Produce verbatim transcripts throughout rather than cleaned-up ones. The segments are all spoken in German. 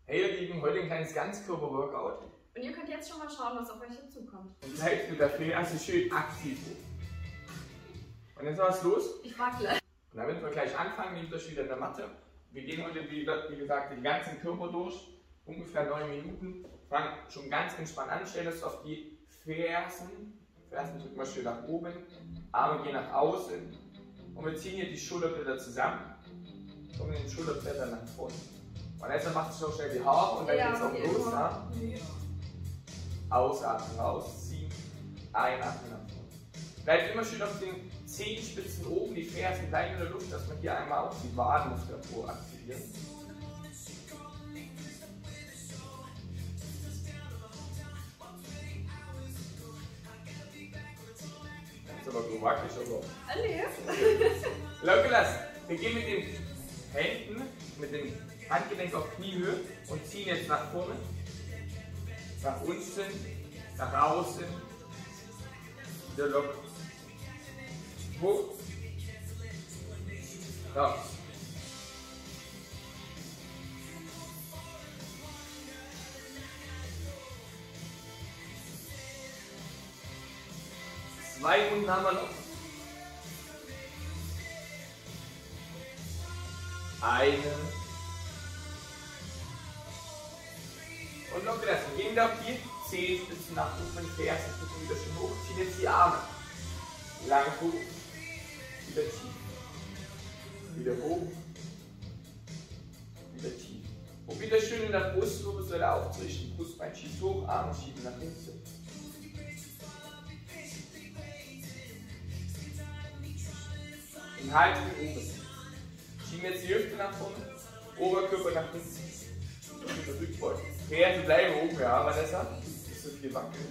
Hey ihr Lieben, heute ein kleines Ganzkörper-Workout. Und ihr könnt jetzt schon mal schauen, was auf euch dazukommt. Und zeigt mit der Ferse schön aktiv hoch. Und jetzt was los? Ich wackle. Und damit wir gleich anfangen, nehmt euch wieder in der Matte. Wir gehen heute, wie gesagt, den ganzen Körper durch. Ungefähr neun Minuten. Fangen schon ganz entspannt an. Stellen uns auf die Fersen. Fersen drücken wir schön nach oben. Arme gehen nach außen. Und wir ziehen hier die Schulterblätter zusammen. Und den Schulterblätter nach vorne. Und jetzt macht sich auch schnell die Haare und dann ja, geht es auch los. Ja? Ausatmen, rausziehen, einatmen nach vorne. Bleibt immer schön auf den Zehenspitzen oben, die Fersen bleiben in der Luft, dass man hier einmal auch die Wadenmuskulatur aktiviert. Das ist aber so wackelig, aber. Alles. Locker lassen. Wir gehen mit den Händen, mit dem Handgelenk auf Kniehöhe und ziehen jetzt nach vorne, nach unten, nach außen, wieder locker, hoch, raus. Zwei Runden haben wir noch. Eine. Und locker lassen. Gehen wir auf die Zehenspitzen nach oben, Fersen drücken wieder schön hoch. Ziehen jetzt die Arme. Lang hoch. Wieder tief. Wieder hoch. Wieder tief. Und wieder schön in der Brustwirbelsäule aufzurichten. Brustbein schiebt hoch, Arme schieben nach hinten. Und halten oben. Schieben jetzt die Hüfte nach vorne. Oberkörper nach hinten. Rückbeugen. Fersen bleiben oben, ja, aber deshalb nicht so viel wackeln.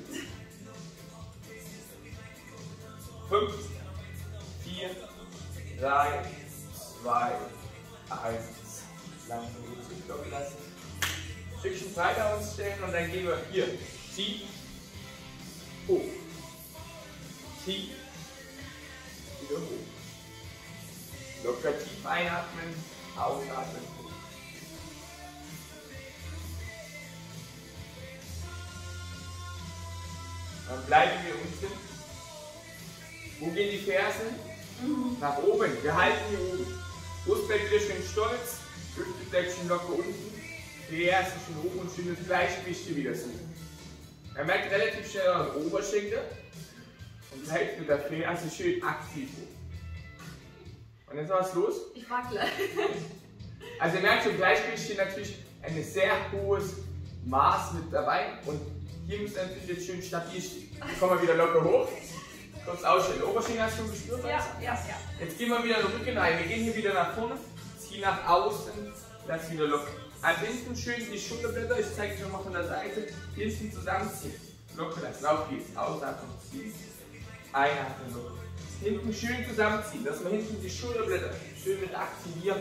fünf, vier, drei, zwei, eins. Langsam zurücklocken lassen. Ein Stückchen breiter uns stellen und dann gehen wir hier. Tief, hoch. Tief, wieder hoch. Locker tief einatmen, ausatmen. Dann bleiben wir unten. Wo gehen die Fersen? Mhm. Nach oben. Wir halten hier oben. Brustbein wieder schön stolz. Hüfteblättchen locker unten. Fersen schön hoch und schönes Gleichgewicht hier wieder suchen. Er merkt relativ schnell euren Oberschenkel. Und bleibt mit der Ferse schön aktiv hoch. Und jetzt was los? Ich wackle. Also ihr merkt schon, Gleichgewicht hier natürlich ein sehr hohes Maß mit dabei. Und hier müsst ihr natürlich jetzt schön stabil stehen. Jetzt kommen wir wieder locker hoch. Kurz ausstellen. Oberschenkel hast du schon gespürt? Ja, ja, ja. Jetzt gehen wir wieder den Rücken rein. Wir gehen hier wieder nach vorne, ziehen nach außen, lass wieder locker. Ab hinten schön die Schulterblätter, ich zeige es nochmal von der Seite, hinten zusammenziehen. Locker lassen. Auf geht's. Ausatmen, ziehen. Einatmen, locker. Hinten schön zusammenziehen, dass wir hinten die Schulterblätter schön mit aktivieren.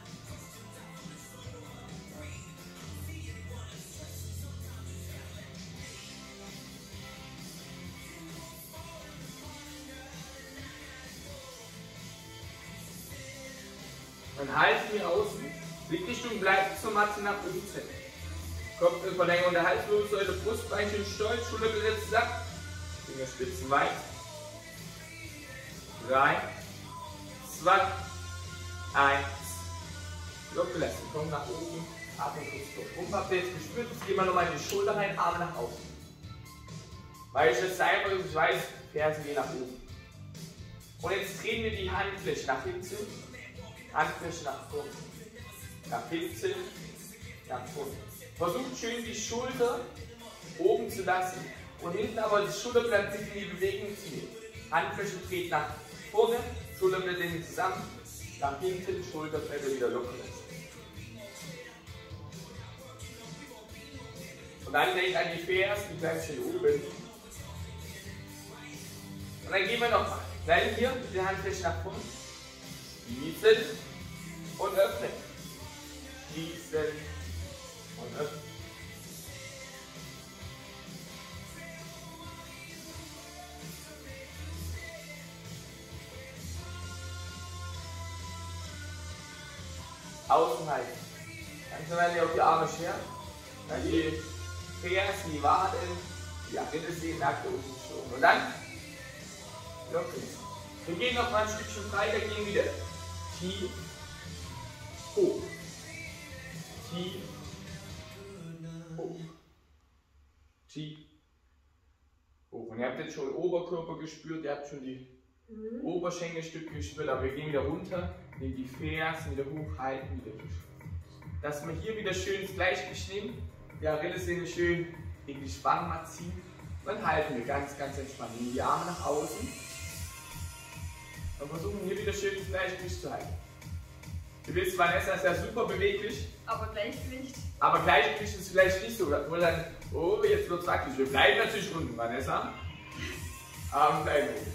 Dann halten wir außen. Blickrichtung bleibt zur Matte nach unten. Kopfverlängerung der Halswirbelsäule, Brustbeinchen stolz, Schulterblätter zusammen. Fingerspitzen weit. drei, zwei, eins. Locker lassen. Komm nach oben. Atmen kurz durch. Rumpf habt ihr jetzt gespürt. Jetzt gehen wir nochmal in die Schulter rein, Arme nach außen. Weil ich das einfach ist, ich weiß, Fersen gehen nach oben. Und jetzt drehen wir die Handfläche nach hinten. Handfläche nach vorne. Nach hinten, nach vorne. Versucht schön die Schulter oben zu lassen und hinten aber das Schulterblatt in die Bewegung zu nehmen. Handfläche dreht nach vorne, Schulterblätter zusammen, nach hinten, Schulterblätter wieder locker lassen. Und dann denkt an die Fersen, die bleiben schön oben. Und dann gehen wir nochmal. Bleiben hier mit der Handfläche nach vorne. Schließen und öffnen. Schließen und öffnen. Außen halten. Ganz Dann werden wir auf die Arme scheren. Dann die Fersen, die Waden, die Achillessehnen, Nacken und geschoben. Und dann locker. Wir gehen noch mal ein Stückchen weiter, gehen wieder tief, hoch, tief, hoch, tief, hoch. Und ihr habt jetzt schon den Oberkörper gespürt, ihr habt schon die mhm. Oberschenkelstücke gespürt, aber wir gehen wieder runter, nehmen die Fersen wieder hoch, halten wieder durch. Dass wir hier wieder schön ins Gleichgewicht nehmen, die Achillessehne schön in die Spannung ziehen, dann halten wir ganz, ganz entspannt. Nehmen die Arme nach außen. Und versuchen hier wieder schön das Gleichgewicht zu halten. Du wisst, Vanessa ist ja super beweglich. Aber Gleichgewicht. Aber Gleichgewicht ist vielleicht nicht so. Wo dann, oh, jetzt wird es wackelig. Wir bleiben natürlich unten, Vanessa. Arme bleiben oben.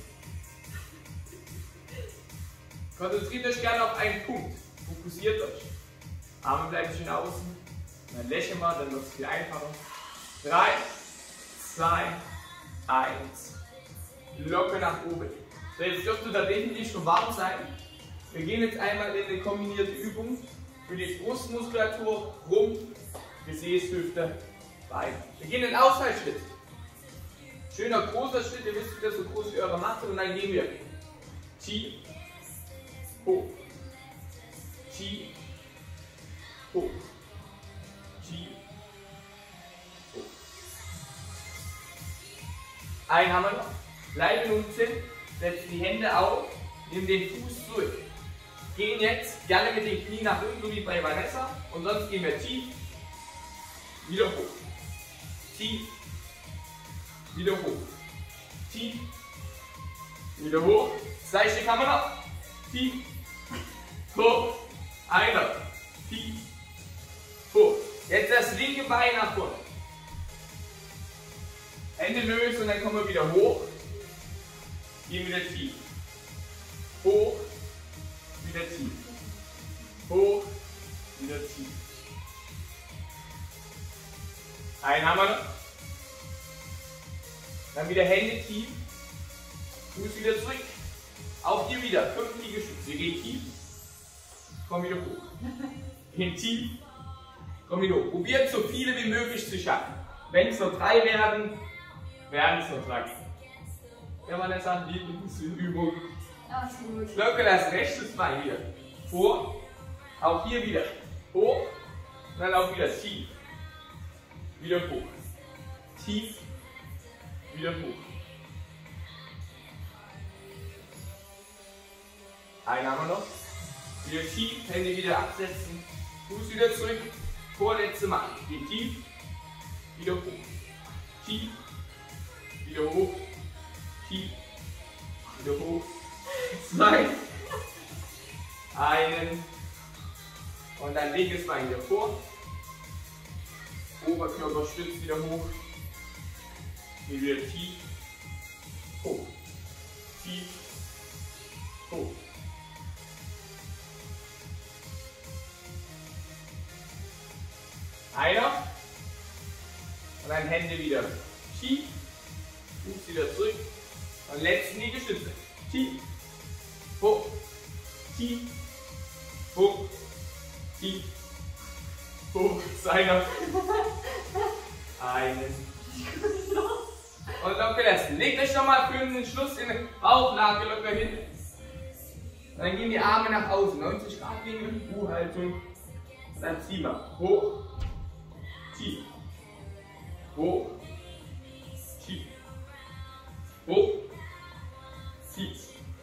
Konzentriert euch gerne auf einen Punkt. Fokussiert euch. Arme bleiben schön außen. Und dann lächeln wir, dann wird es viel einfacher. drei, zwei, eins. Locker nach oben. So, jetzt dürfte da definitiv schon warm sein. Wir gehen jetzt einmal in eine kombinierte Übung für die Brustmuskulatur, Rumpf, Gesäß, Hüfte, Bein. Wir gehen in den Ausfallschritt. Schöner großer Schritt, ihr wisst wieder so groß wie eure Matte und dann gehen wir tief, hoch, tief, hoch, tief, hoch. Einen haben wir noch. Bleiben unten. Setzen die Hände auf, nehmen den Fuß zurück. Gehen jetzt gerne mit den Knien nach unten, so wie bei Vanessa. Und sonst gehen wir tief, wieder hoch. Tief, wieder hoch. Tief, wieder hoch. Zwei Stück haben wir noch. Tief, hoch. Einer. Tief, hoch. Jetzt das linke Bein nach vorne. Hände lösen und dann kommen wir wieder hoch. Gehen wieder tief. Hoch, wieder tief. Hoch, wieder tief. Einen haben wir noch. Dann wieder Hände tief. Fuß wieder zurück. Auch hier wieder. Fünf Liegestütze. Wir gehen tief. Komm wieder hoch. Gehen tief. Komm wieder hoch. Probiert so viele wie möglich zu schaffen. Wenn es nur drei werden, werden es nur drei. Ja, Vanessa, Lieblingsübung. Absolut. Locker das rechte Bein wieder. Vor. Auch hier wieder. Hoch. Und dann auch wieder tief. Wieder hoch. Tief. Wieder hoch. Einen haben wir noch. Wieder tief. Hände wieder absetzen. Fuß wieder zurück. Vorletzte Mal. Geht tief. Wieder hoch. Tief. Wieder hoch. Tief, wieder hoch, zwei, einen und dann linkes Bein wieder vor, Oberkörper stützt wieder hoch, hier wieder tief, hoch, tief, hoch. Einer und dann Hände wieder tief, Fuß wieder zurück. Und letzten Liegestütze. Tief, hoch, tief, hoch, tief, hoch. Seiner. Einen. Und locker lassen. Legt euch nochmal für den Schluss in die Bauchlage locker hin. Und dann gehen die Arme nach außen. neunzig Grad Winkel, U-Haltung. Dann ziehen wir. Hoch, tief, hoch, tief, hoch. Tief.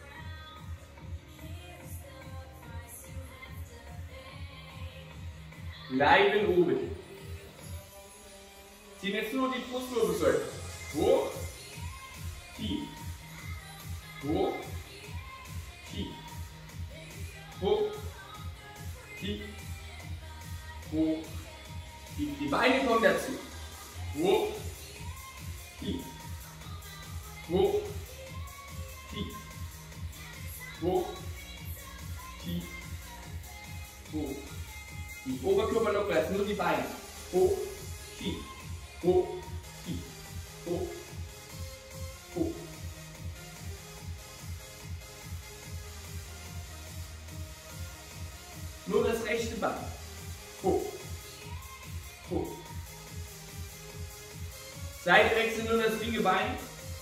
Bleiben oben. Ziehen jetzt nur die Brustwirbelsäule. Hoch, tief, hoch, tief, hoch, tief, hoch, tief. Die Beine kommen dazu. Hoch, tief, hoch, tief, hoch, tief, hoch. Die Oberkörper locker lassen, nur die Beine. Hoch, tief, hoch, tief, hoch, hoch. Nur das rechte Bein. Hoch, Seite wechseln, nur das linke Bein.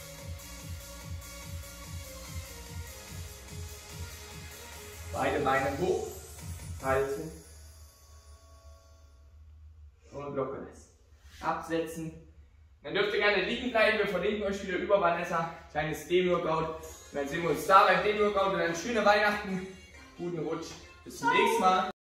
Beide Beine hoch. Halten. Und locker lassen. Absetzen. Dann dürft ihr gerne liegen bleiben. Wir verlinken euch wieder über Vanessa. Kleines Dem-Workout. Und dann sehen wir uns da beim Dem-Workout. Und dann schöne Weihnachten. Guten Rutsch. Bis zum nächsten Mal.